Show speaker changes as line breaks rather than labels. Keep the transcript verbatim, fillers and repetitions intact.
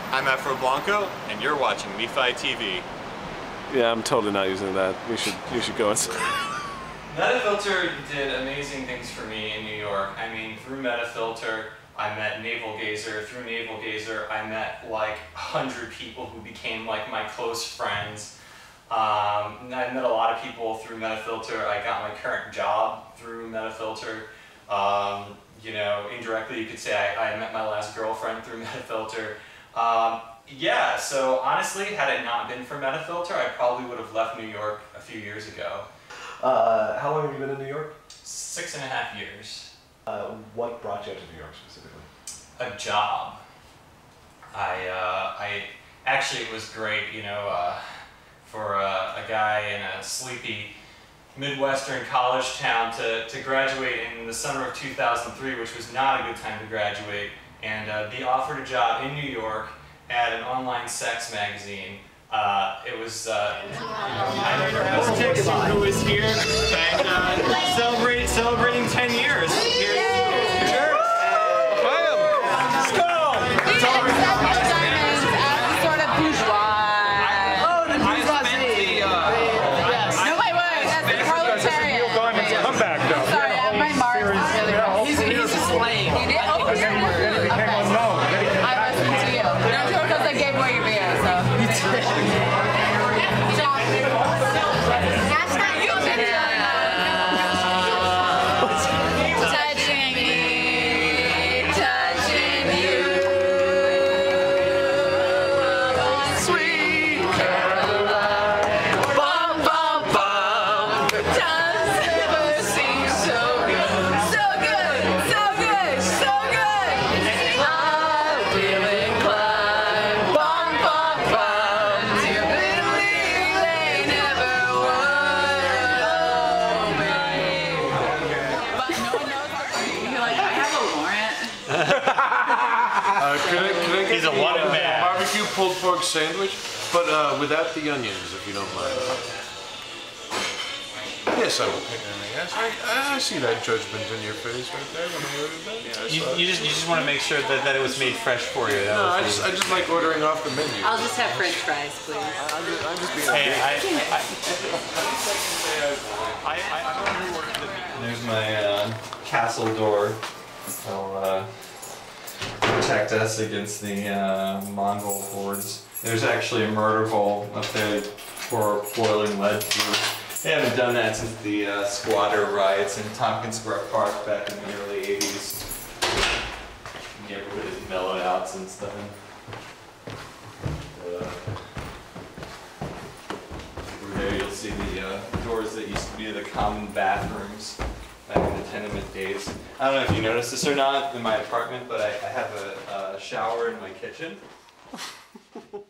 I'm Afro Blanco, and you're watching Nephi T V.
Yeah, I'm totally not using that. You should you should go inside.
Metafilter did amazing things for me in New York. I mean, through Metafilter, I met Navel Gazer. Through Navel Gazer, I met like a hundred people who became like my close friends. Um, I met a lot of people through Metafilter. I got my current job through Metafilter. Um, you know, indirectly you could say I, I met my last girlfriend through Metafilter. Um, yeah, so honestly, had it not been for Metafilter, I probably would have left New York a few years ago.
Uh, how long have you been in New York?
Six and a half years.
Uh, what brought you to New York specifically?
A job. I, uh, I, actually it was great, you know, uh, for a, a guy in a sleepy Midwestern college town to, to graduate in the summer of two thousand three, which was not a good time to graduate, and uh, be offered a job in New York at an online sex magazine. Uh, it was, uh, you know, I was Texan who is here and uh, celebrate, celebrating ten years. Here's, here's your
Uh, can I, can I get
He's a
the,
wanted
uh,
man.
barbecue pulled pork sandwich, but uh, without the onions, if you don't mind. Yes, I will pick on it. Yes, I, I see that judgment in your face right there when I ordered that. Yeah, I
You,
saw
you
it.
just you just want to make sure that, that it was made fresh for you. That
No,
was
I
the-
just I just like ordering off the menu.
I'll just have French fries, please.
I'm just, I'm just being
Hey,
a
I, I, I, I, I don't know who ordered the. There's my uh, castle door. I'll uh, protect us against the uh, Mongol hordes. There's actually a murder hole up there for boiling lead through. They haven't done that since the uh, squatter riots in Tompkins Square Park back in the early eighties. The neighborhood has mellowed out since then. Uh, over there you'll see the uh, doors that used to be the common bathrooms back in the tenement days. I don't know if you noticed this or not in my apartment, but I, I have a, a shower in my kitchen.